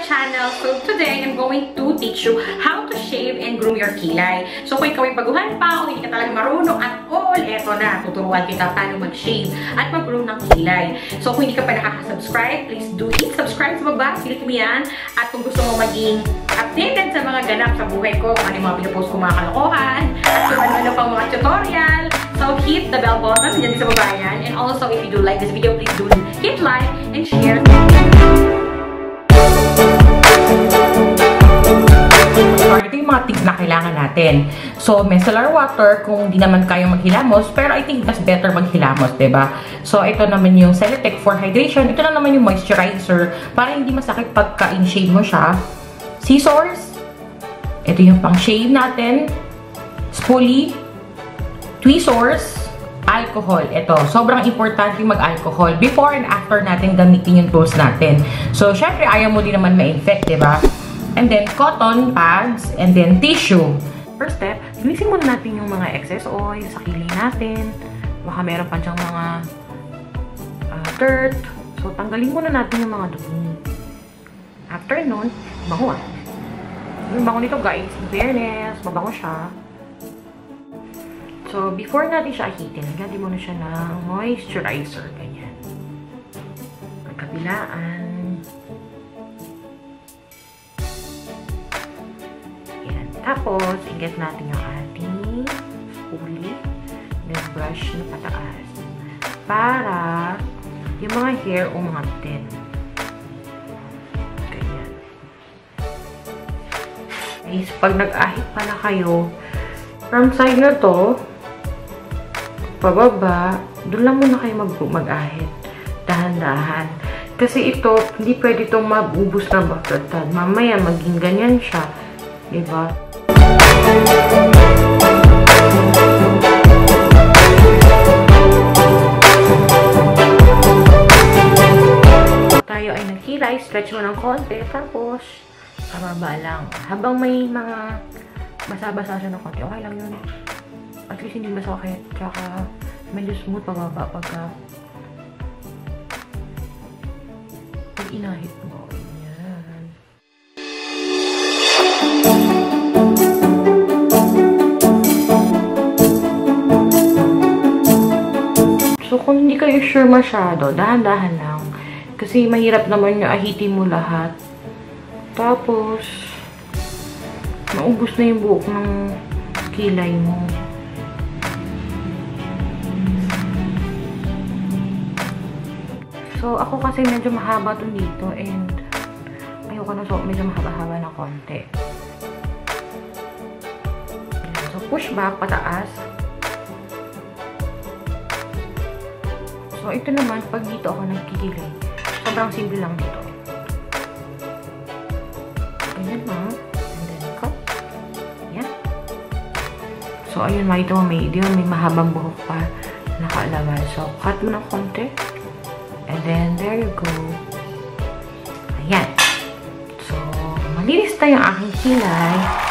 channel. So today, I'm going to teach you how to shave and groom your kilay. So kung ikaw ay baguhan pa o hindi ka talaga marunong at all, eto na, tuturuan kita paano mag-shave at mag-groom ng kilay. So kung hindi ka pa nakaka-subscribe, please do hit subscribe sa baba, click mo yan. At kung gusto mo maging updated sa mga ganap sa buhay ko, kung ano yung mga pinapost ko mga kalokohan, at kung ano pang mga tutorial, so hit the bell button dyan sa baba yan. And also, if you do like this video, please do hit like and share. Ito yung mga things na kailangan natin. So, micellar water kung di naman kayong maghilamos, pero I think that's better maghilamos, diba? So, ito naman yung Celotex for hydration. Ito na naman yung moisturizer para hindi masakit pagka in-shave mo siya. Scissors. Ito yung pang-shave natin. Spoolie. Tweezers. Alcohol. Ito, sobrang importante mag-alcohol before and after natin gamitin yung tools natin. So, syempre, ayaw mo din naman ma-infect, diba? And then, cotton pads, and then tissue. First step, linisin muna natin yung mga excess oil sa kilay natin. Baka meron pa dyang mga dirt. So, tanggalin muna natin yung mga dumi. After nun, bango. Yung bango nito, guys, in fairness, mabango siya. So, before natin siya hitin, lagyan muna siya ng moisturizer. Ganyan. Pagkabilaan. Yan. Tapos, inget natin yung ating spoolie. Then, brush na pataas. Para yung mga hair umangat. Ganyan. Guys, pag nag-ahit pala kayo, from side na to, pababa, doon lang muna kayo mag-ahit. Dahan-dahan. Kasi ito, hindi pwede itong mabubos na baktertad. Mamaya, maging ganyan siya. Diba? Tayo ay nagkilay, stretch mo ng konti, tapos, pababa lang. Habang may mga basa-basa siya ng konti, okay lang yun. At least hindi masakit. Tsaka medyo smooth pababa pagka pag inahit mo. Ayan. So kung hindi kayo sure masyado, dahan-dahan lang. Kasi mahirap naman yung ahitin mo lahat. Tapos maubos na yung buhok ng kilay mo. So, ako kasi medyo mahaba ito dito and ayoko na so medyo mahaba-haba na konti. So, push back, pataas. So, ito naman, pag dito ako nagkikilay, sobrang simple lang dito. Ganyan lang. And then, cut. Yan. So, ayun, makita mo, may mahabang buhok pa nakalabas. So, cut mo ng konti. And then, there you go. Ayan. So, malinis na yung aking kilay.